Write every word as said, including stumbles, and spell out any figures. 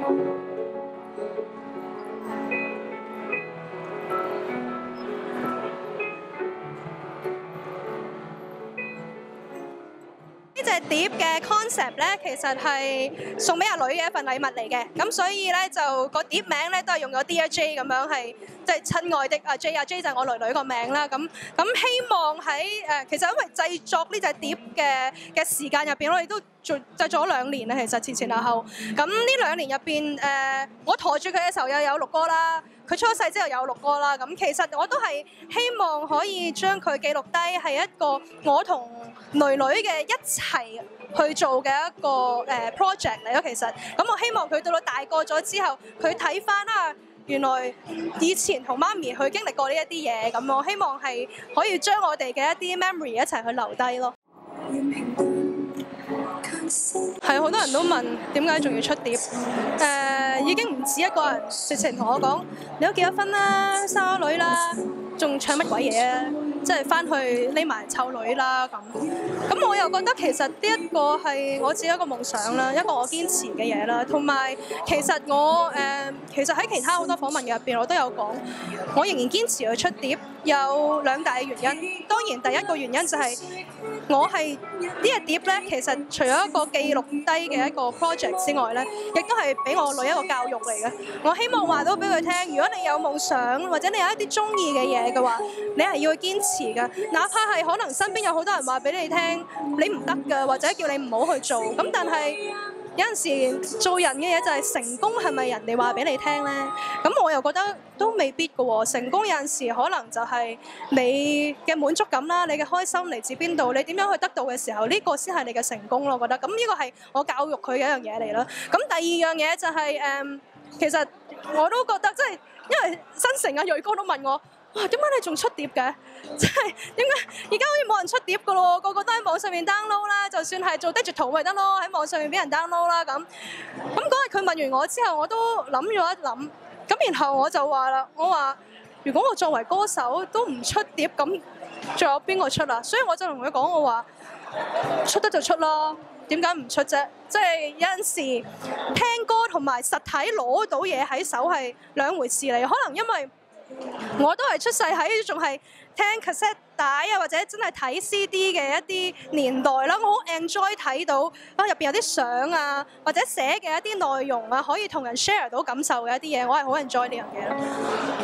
呢隻碟嘅 concept 咧，其實係送俾阿女嘅一份禮物嚟嘅，咁所以咧就個碟名咧都係用咗 Dear J 咁樣，係即係親愛的阿 J， 阿 J 就係我女女個名啦。咁咁希望喺誒，其實因為製作呢隻碟嘅嘅時間入邊，我哋都做製作咗兩年啦，其實前前後後。咁呢兩年入邊誒，我陀住佢嘅時候又有錄歌啦。佢出世之後有錄歌啦，咁其實我都係希望可以將佢記錄低，係一個我同女女嘅一齊去做嘅一個誒 project 嚟咯。其實，咁我希望佢到到大個咗之後，佢睇翻啊，原來以前同媽咪去經歷過呢一啲嘢，咁我希望係可以將我哋嘅一啲 memory 一齊去留低咯。係好多人都問點解仲要出碟？誒、呃、已經唔止一個人直情同我講，你都結咗婚啦，生咗女啦，仲唱乜鬼嘢啊？即係翻去匿埋湊女啦咁。咁我又覺得其實呢一個係我自己一個夢想啦，一個我堅持嘅嘢啦。同埋其實我誒、呃、其實喺其他好多訪問嘅入邊，我都有講，我仍然堅持去出碟，有兩大嘅原因。當然第一個原因就係、是、我係呢隻碟咧，其實除咗一個記錄低嘅一個 project 之外咧，亦都係俾我女一個教育嚟嘅。我希望話到俾佢聽，如果你有夢想或者你有一啲中意嘅嘢嘅話，你係要去堅持㗎。哪怕係可能身邊有好多人話俾你聽，你唔得㗎，或者叫你唔好去做。咁但係有陣時做人嘅嘢就係成功係咪人哋話俾你聽呢？咁我又覺得都未必㗎喎。成功有陣時可能就係你嘅滿足感啦，你嘅開心嚟自邊度，你點樣去得到嘅時候，呢個先係你嘅成功咯。我覺得咁呢個係我教育佢嘅一樣嘢嚟啦。咁第二樣嘢就係誒，其實我都覺得即係因為新城啊，鋭哥都問我。哇！點解你仲出碟嘅？即係點解而家好似冇人出碟㗎咯？個個都喺網上面 download 啦，就算係做 digital 咪得咯，喺網上面俾人 download 啦咁。咁嗰日佢問完我之後，我都諗咗一諗。咁然後我就話啦，我話如果我作為歌手都唔出碟，咁仲有邊個出啊？所以我就同佢講，我話出得就出啦，點解唔出啫？即係有陣時聽歌同埋實體攞到嘢喺手係兩回事嚟，可能因為我都係出世喺仲係聽 cassette 帶啊，或者真係睇 C D 嘅一啲年代啦。我好 enjoy 睇到啊入邊有啲相啊，或者寫嘅一啲內容啊，可以同人 share 到感受嘅一啲嘢，我係好 enjoy 呢樣嘢咯。